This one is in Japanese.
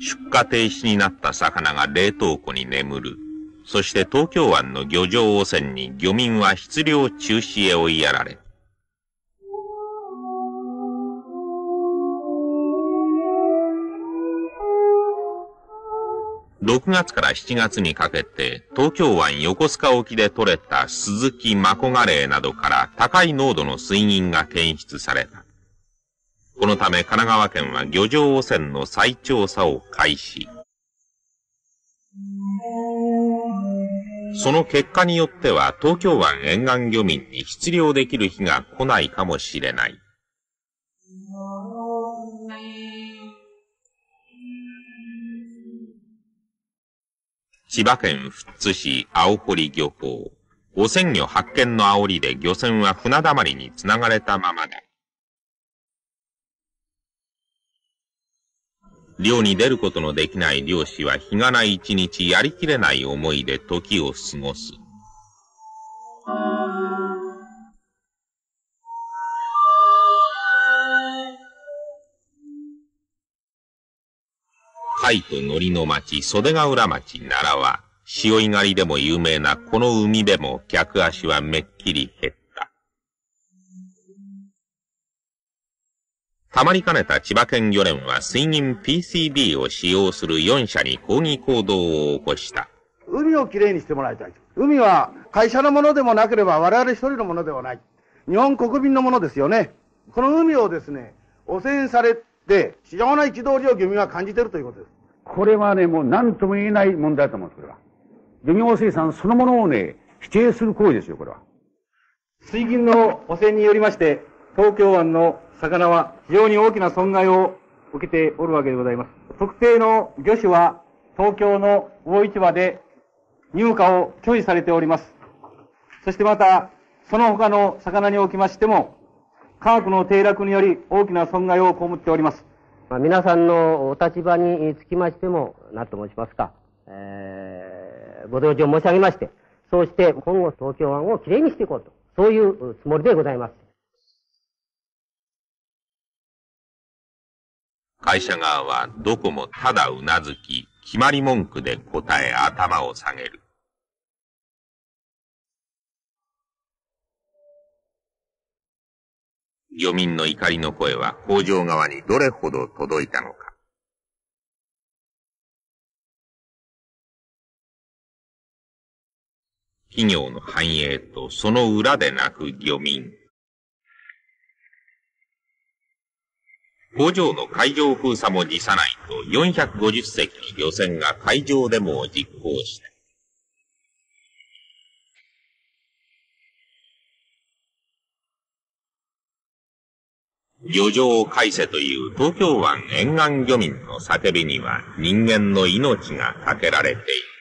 出荷停止になった魚が冷凍庫に眠る。そして東京湾の漁場汚染に漁民は出漁中止へ追いやられ、6月から7月にかけて東京湾横須賀沖で取れたスズキ、マコガレイなどから高い濃度の水銀が検出された。このため神奈川県は漁場汚染の再調査を開始。その結果によっては東京湾沿岸漁民に出漁できる日が来ないかもしれない。千葉県富津市青堀漁港。汚染魚発見の煽りで漁船は船だまりにつながれたままだ。漁に出ることのできない漁師は日がない一日やりきれない思いで時を過ごす。貝と海苔の町、袖ヶ浦町奈良は、潮干狩りでも有名なこの海辺も客足はめっきり減った。たまりかねた千葉県漁連は水銀 PCB を使用する4社に抗議行動を起こした。 海をきれいにしてもらいたい。海は会社のものでもなければ我々一人のものではない。日本国民のものですよね。この海をですね、汚染されて非常な憤りを漁民は感じているということです。 これはね、もう何とも言えない問題だと思うんです、これは。漁業生産そのものをね、否定する行為ですよ、これは。 水銀の汚染によりまして、東京湾の魚は非常に大きな損害を受けておるわけでございます。特定の魚種は東京の魚市場で入荷を拒否されております。そしてまた、その他の魚におきましても、価格の低落により大きな損害を被っております。 皆さんのお立場につきましても、何と申しますか、ご同情申し上げまして、そうして今後東京湾をきれいにしていこうと、そういうつもりでございます。 会社側はどこもただうなずき、決まり文句で答え頭を下げる。漁民の怒りの声は工場側にどれほど届いたのか。企業の繁栄とその裏で泣く漁民。工場の海上封鎖も辞さないと450隻の漁船が海上デモを実行した。漁場を返せという東京湾沿岸漁民の叫びには人間の命がかけられている。